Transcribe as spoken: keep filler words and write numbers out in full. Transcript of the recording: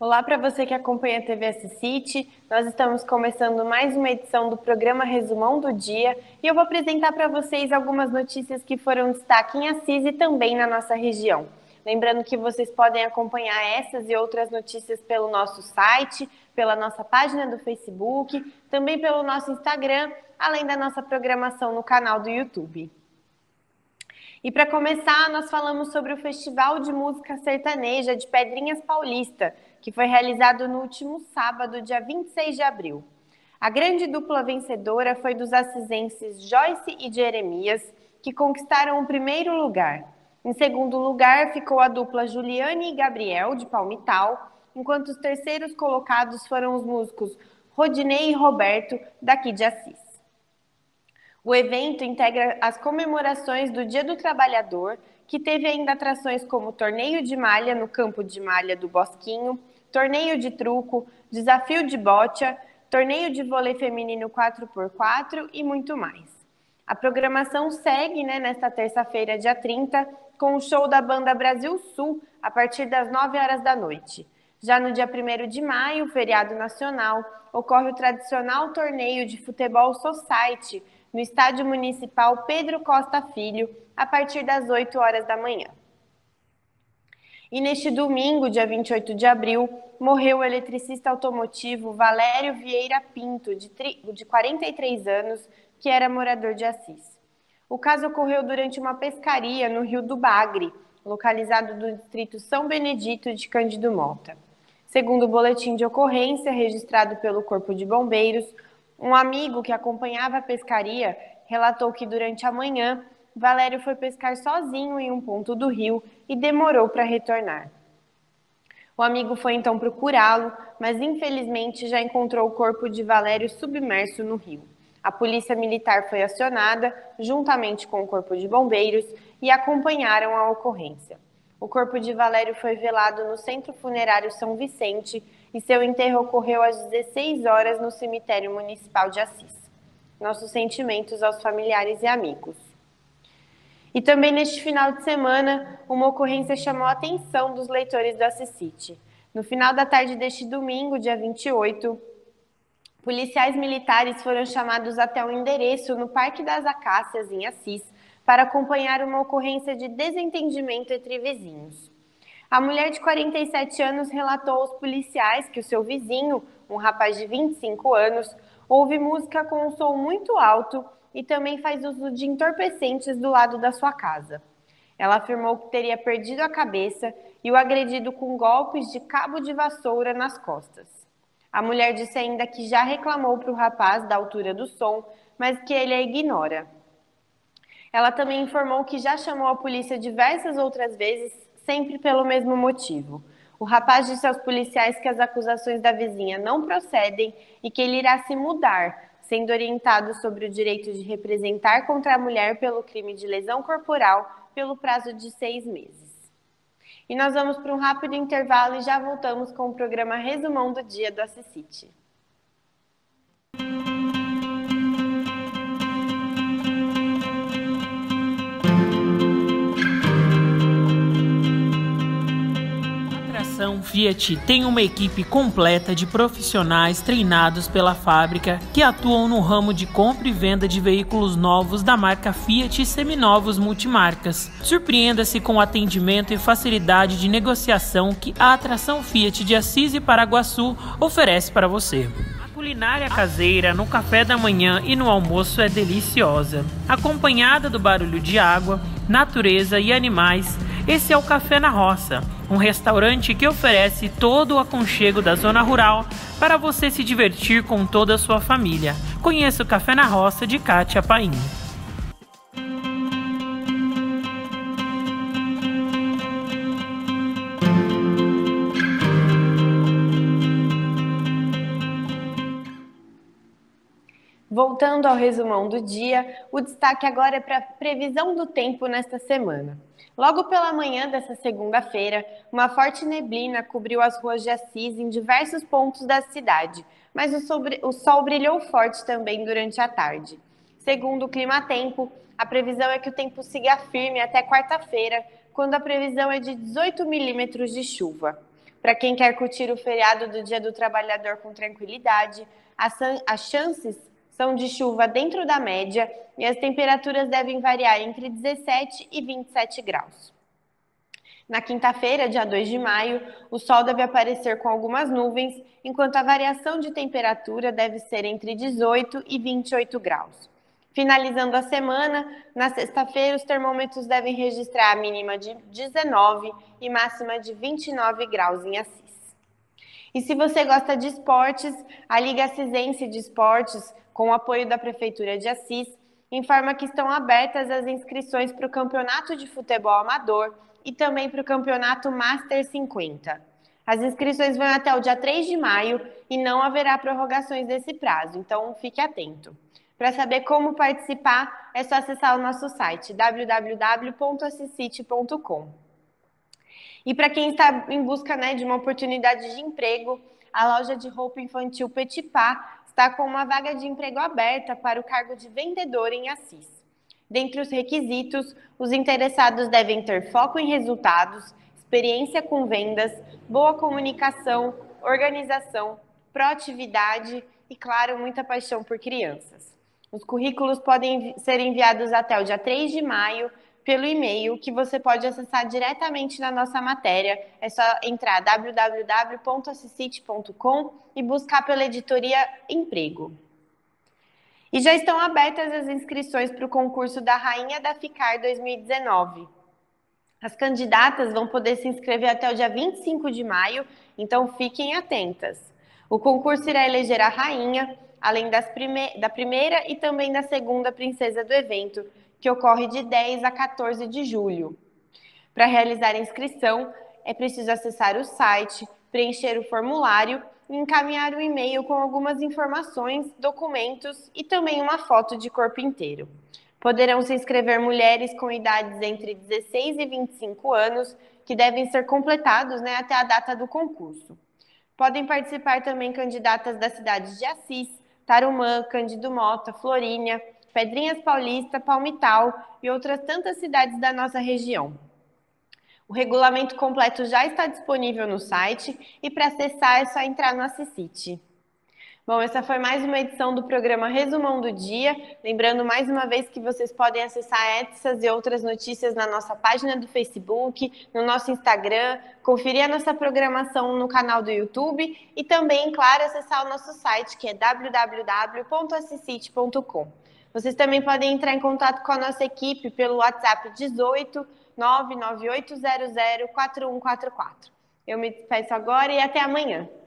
Olá para você que acompanha a T V S City. Nós estamos começando mais uma edição do programa Resumão do Dia e eu vou apresentar para vocês algumas notícias que foram destaque em Assis e também na nossa região. Lembrando que vocês podem acompanhar essas e outras notícias pelo nosso site, pela nossa página do Facebook, também pelo nosso Instagram, além da nossa programação no canal do YouTube. E para começar, nós falamos sobre o Festival de Música Sertaneja de Pedrinhas Paulista, que foi realizado no último sábado, dia vinte e seis de abril. A grande dupla vencedora foi dos assisenses Joyce e Jeremias, que conquistaram o primeiro lugar. Em segundo lugar, ficou a dupla Juliane e Gabriel, de Palmital, enquanto os terceiros colocados foram os músicos Rodinei e Roberto, daqui de Assis. O evento integra as comemorações do Dia do Trabalhador, que teve ainda atrações como torneio de malha no campo de malha do Bosquinho, torneio de truco, desafio de bocha, torneio de vôlei feminino quatro por quatro e muito mais. A programação segue, né, nesta terça-feira, dia trinta, com o show da banda Brasil Sul, a partir das nove horas da noite. Já no dia primeiro de maio, feriado nacional, ocorre o tradicional torneio de futebol society, no Estádio Municipal Pedro Costa Filho, a partir das oito horas da manhã. E neste domingo, dia vinte e oito de abril, morreu o eletricista automotivo Valério Vieira Pinto, de, de quarenta e três anos, que era morador de Assis. O caso ocorreu durante uma pescaria no Rio do Bagre, localizado no distrito São Benedito de Cândido Mota. Segundo o boletim de ocorrência registrado pelo Corpo de Bombeiros, um amigo que acompanhava a pescaria relatou que durante a manhã, Valério foi pescar sozinho em um ponto do rio e demorou para retornar. O amigo foi então procurá-lo, mas infelizmente já encontrou o corpo de Valério submerso no rio. A polícia militar foi acionada, juntamente com o Corpo de Bombeiros, e acompanharam a ocorrência. O corpo de Valério foi velado no Centro Funerário São Vicente e seu enterro ocorreu às dezesseis horas no Cemitério Municipal de Assis. Nossos sentimentos aos familiares e amigos. E também neste final de semana, uma ocorrência chamou a atenção dos leitores do Assis City. No final da tarde deste domingo, dia vinte e oito, policiais militares foram chamados até o endereço no Parque das Acácias, em Assis, para acompanhar uma ocorrência de desentendimento entre vizinhos. A mulher de quarenta e sete anos relatou aos policiais que o seu vizinho, um rapaz de vinte e cinco anos, ouve música com um som muito alto e também faz uso de entorpecentes do lado da sua casa. Ela afirmou que teria perdido a cabeça e o agredido com golpes de cabo de vassoura nas costas. A mulher disse ainda que já reclamou para o rapaz da altura do som, mas que ele a ignora. Ela também informou que já chamou a polícia diversas outras vezes, sempre pelo mesmo motivo. O rapaz disse aos policiais que as acusações da vizinha não procedem e que ele irá se mudar, sendo orientado sobre o direito de representar contra a mulher pelo crime de lesão corporal pelo prazo de seis meses. E nós vamos para um rápido intervalo e já voltamos com o programa Resumão do Dia do Assis City. A Fiat tem uma equipe completa de profissionais treinados pela fábrica que atuam no ramo de compra e venda de veículos novos da marca Fiat e seminovos multimarcas. Surpreenda-se com o atendimento e facilidade de negociação que a Atração Fiat de Assis e Paraguaçu oferece para você. A culinária caseira no café da manhã e no almoço é deliciosa. Acompanhada do barulho de água, natureza e animais, esse é o Café na Roça, um restaurante que oferece todo o aconchego da zona rural para você se divertir com toda a sua família. Conheça o Café na Roça de Kátia Paim. Voltando ao resumão do dia, o destaque agora é para a previsão do tempo nesta semana. Logo pela manhã dessa segunda-feira, uma forte neblina cobriu as ruas de Assis em diversos pontos da cidade, mas o, sobre, o sol brilhou forte também durante a tarde. Segundo o Climatempo, a previsão é que o tempo siga firme até quarta-feira, quando a previsão é de dezoito milímetros de chuva. Para quem quer curtir o feriado do Dia do Trabalhador com tranquilidade, as chances são de chuva dentro da média e as temperaturas devem variar entre dezessete e vinte e sete graus. Na quinta-feira, dia dois de maio, o sol deve aparecer com algumas nuvens, enquanto a variação de temperatura deve ser entre dezoito e vinte e oito graus. Finalizando a semana, na sexta-feira, os termômetros devem registrar a mínima de dezenove e máxima de vinte e nove graus em Assis. E se você gosta de esportes, a Liga Assisense de Esportes, com o apoio da Prefeitura de Assis, informa que estão abertas as inscrições para o Campeonato de Futebol Amador e também para o Campeonato Master cinquenta. As inscrições vão até o dia três de maio e não haverá prorrogações desse prazo, então fique atento. Para saber como participar, é só acessar o nosso site w w w ponto assisite ponto com. E para quem está em busca, né, de uma oportunidade de emprego, a loja de roupa infantil Petit Pas está com uma vaga de emprego aberta para o cargo de vendedor em Assis. Dentre os requisitos, os interessados devem ter foco em resultados, experiência com vendas, boa comunicação, organização, proatividade e, claro, muita paixão por crianças. Os currículos podem ser enviados até o dia três de maio pelo e-mail, que você pode acessar diretamente na nossa matéria. É só entrar w w w ponto assisite ponto com e buscar pela editoria Emprego. E já estão abertas as inscrições para o concurso da Rainha da FICAR dois mil e dezenove. As candidatas vão poder se inscrever até o dia vinte e cinco de maio, então fiquem atentas. O concurso irá eleger a rainha, além das prime- da primeira e também da segunda princesa do evento, que ocorre de dez a quatorze de julho. Para realizar a inscrição, é preciso acessar o site, preencher o formulário e encaminhar um e-mail com algumas informações, documentos e também uma foto de corpo inteiro. Poderão se inscrever mulheres com idades entre dezesseis e vinte e cinco anos, que devem ser completados, né, até a data do concurso. Podem participar também candidatas das cidades de Assis, Tarumã, Cândido Mota, Florínia, Pedrinhas Paulista, Palmital e outras tantas cidades da nossa região. O regulamento completo já está disponível no site e para acessar é só entrar no Assisite. Bom, essa foi mais uma edição do programa Resumão do Dia. Lembrando mais uma vez que vocês podem acessar essas e outras notícias na nossa página do Facebook, no nosso Instagram, conferir a nossa programação no canal do YouTube e também, claro, acessar o nosso site, que é w w w ponto assisite ponto com. Vocês também podem entrar em contato com a nossa equipe pelo WhatsApp dezoito, nove nove oito zero zero, quatro um quatro quatro. Eu me despeço agora e até amanhã.